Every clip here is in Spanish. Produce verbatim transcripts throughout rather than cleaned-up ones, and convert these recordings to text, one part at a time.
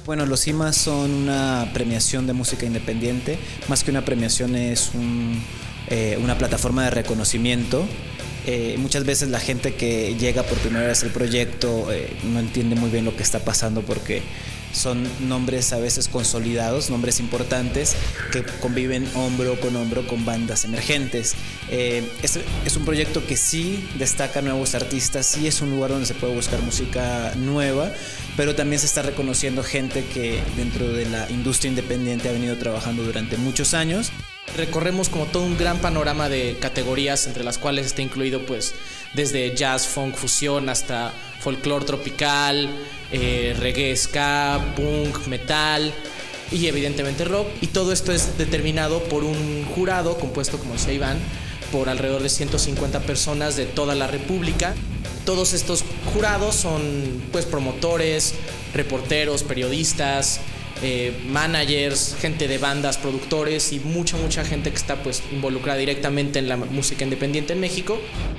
Bueno, los I M A son una premiación de música independiente. Más que una premiación es un, eh, una plataforma de reconocimiento. Eh, muchas veces la gente que llega por primera vez al proyecto eh, no entiende muy bien lo que está pasando porque son nombres a veces consolidados, nombres importantes que conviven hombro con hombro con bandas emergentes. Eh, es, es un proyecto que sí destaca nuevos artistas, sí es un lugar donde se puede buscar música nueva, pero también se está reconociendo gente que dentro de la industria independiente ha venido trabajando durante muchos años. Recorremos como todo un gran panorama de categorías entre las cuales está incluido pues desde jazz, funk, fusión hasta folclore tropical, eh, reggae, ska, punk, metal y evidentemente rock. Y todo esto es determinado por un jurado compuesto, como decía Iván, por alrededor de ciento cincuenta personas de toda la República. Todos estos jurados son pues promotores, reporteros, periodistas, Eh, managers, gente de bandas, productores y mucha, mucha gente que está pues involucrada directamente en la música independiente en México.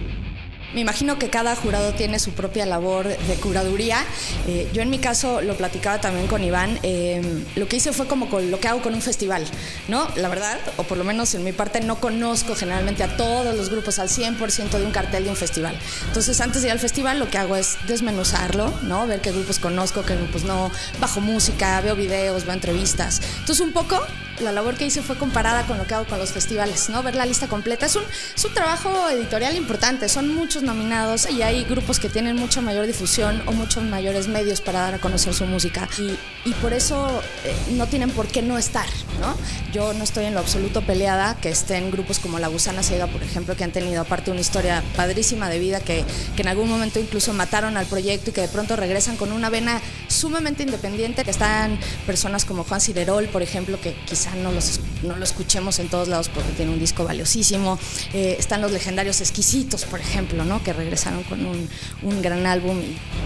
Me imagino que cada jurado tiene su propia labor de curaduría. Eh, yo en mi caso lo platicaba también con Iván. Eh, lo que hice fue como con lo que hago con un festival, ¿no? La verdad, o por lo menos en mi parte, no conozco generalmente a todos los grupos al cien por ciento de un cartel de un festival. Entonces, antes de ir al festival, lo que hago es desmenuzarlo, ¿no? Ver qué grupos conozco, qué grupos no. Bajo música, veo videos, veo entrevistas. Entonces, un poco la labor que hice fue comparada con lo que hago con los festivales, ¿no? Ver la lista completa. Es un, es un trabajo editorial importante. Son muchos nominados y hay grupos que tienen mucha mayor difusión o muchos mayores medios para dar a conocer su música y, y por eso eh, no tienen por qué no estar, ¿no? Yo no estoy en lo absoluto peleada que estén grupos como La Gusana Ciega, por ejemplo, que han tenido aparte una historia padrísima de vida, que, que en algún momento incluso mataron al proyecto y que de pronto regresan con una vena sumamente independiente, que están personas como Juan Cirerol, por ejemplo, que quizá no, los, no lo escuchemos en todos lados porque tiene un disco valiosísimo. Eh, están los legendarios Exquisitos, por ejemplo, ¿no? Que regresaron con un, un gran álbum.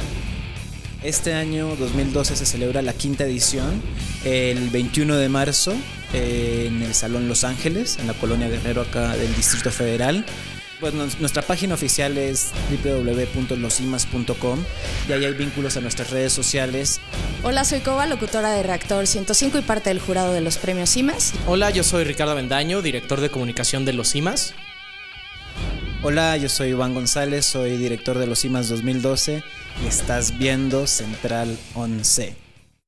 Este año dos mil doce se celebra la quinta edición, el veintiuno de marzo, eh, en el Salón Los Ángeles, en la Colonia Guerrero, acá del Distrito Federal. Bueno, nuestra página oficial es w w w punto los i m a s punto com y ahí hay vínculos a nuestras redes sociales. Hola, soy Coba, locutora de Reactor ciento cinco y parte del jurado de los premios I M A S. Hola, yo soy Ricardo Avendaño, director de comunicación de los I M A S. Hola, yo soy Iván González, soy director de los I M A S dos mil doce y estás viendo Central once.